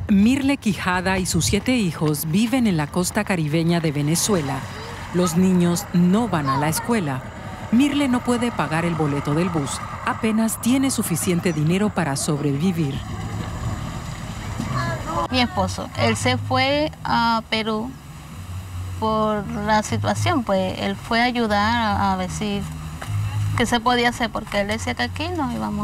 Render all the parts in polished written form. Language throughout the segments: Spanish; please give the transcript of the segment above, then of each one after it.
Mirle Quijada y sus 7 hijos viven en la costa caribeña de Venezuela. Los niños no van a la escuela. Mirle no puede pagar el boleto del bus. Apenas tiene suficiente dinero para sobrevivir. Mi esposo, él se fue a Perú por la situación, pues él fue a ayudar a ver si qué se podía hacer, porque él decía que aquí no íbamos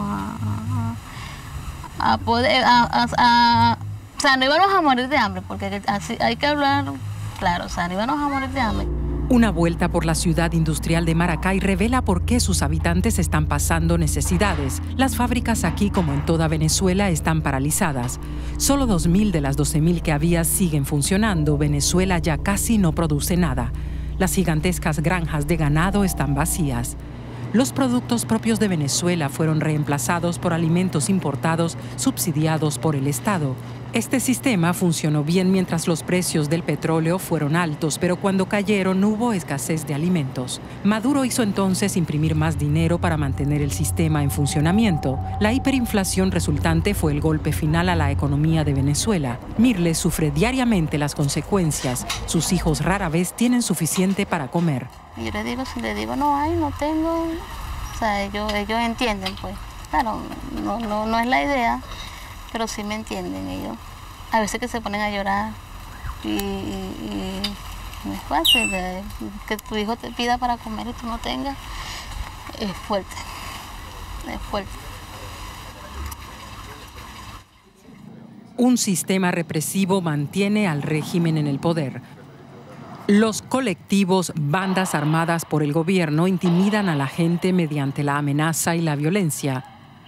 a poder, o sea, no íbamos a morir de hambre, porque así hay que hablar claro, o sea, no íbamos a morir de hambre. Una vuelta por la ciudad industrial de Maracay revela por qué sus habitantes están pasando necesidades. Las fábricas aquí, como en toda Venezuela, están paralizadas. Solo 2.000 de las 12.000 que había siguen funcionando. Venezuela ya casi no produce nada. Las gigantescas granjas de ganado están vacías. Los productos propios de Venezuela fueron reemplazados por alimentos importados subsidiados por el Estado. Este sistema funcionó bien mientras los precios del petróleo fueron altos, pero cuando cayeron hubo escasez de alimentos. Maduro hizo entonces imprimir más dinero para mantener el sistema en funcionamiento. La hiperinflación resultante fue el golpe final a la economía de Venezuela. Mirle sufre diariamente las consecuencias. Sus hijos rara vez tienen suficiente para comer. Yo le digo, si le digo no hay, no tengo, o sea, ellos entienden, pues. Claro, no es la idea, pero sí me entienden ellos. A veces que se ponen a llorar y no es fácil, que tu hijo te pida para comer y tú no tengas, es fuerte, es fuerte. Un sistema represivo mantiene al régimen en el poder. Los colectivos, bandas armadas por el gobierno, intimidan a la gente mediante la amenaza y la violencia.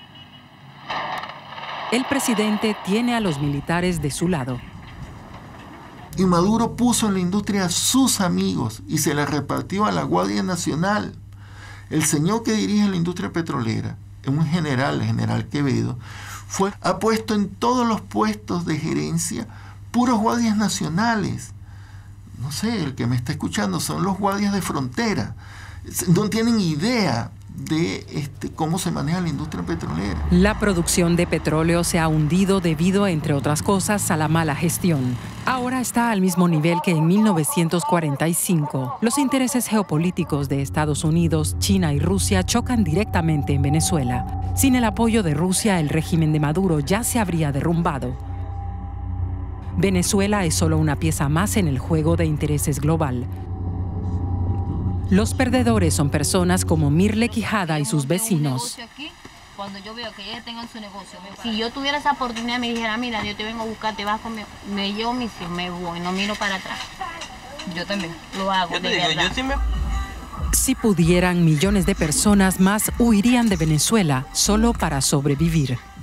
El presidente tiene a los militares de su lado. Y Maduro puso en la industria a sus amigos y se la repartió a la Guardia Nacional. El señor que dirige la industria petrolera, un general, el general Quevedo, ha puesto en todos los puestos de gerencia puros guardias nacionales. No sé, el que me está escuchando son los guardias de frontera. No tienen idea de cómo se maneja la industria petrolera. La producción de petróleo se ha hundido debido, entre otras cosas, a la mala gestión. Ahora está al mismo nivel que en 1945. Los intereses geopolíticos de Estados Unidos, China y Rusia chocan directamente en Venezuela. Sin el apoyo de Rusia, el régimen de Maduro ya se habría derrumbado. Venezuela es solo una pieza más en el juego de intereses global. Los perdedores son personas como Mirle Quijada y sus vecinos. Cuando yo veo que ellos tengan su negocio, si yo tuviera esa oportunidad, me dijera, mira, yo te vengo a buscar, te vas conmigo, me llevo mis hijos, me voy, no miro para atrás. Yo también lo hago, de verdad. Si pudieran, millones de personas más huirían de Venezuela solo para sobrevivir.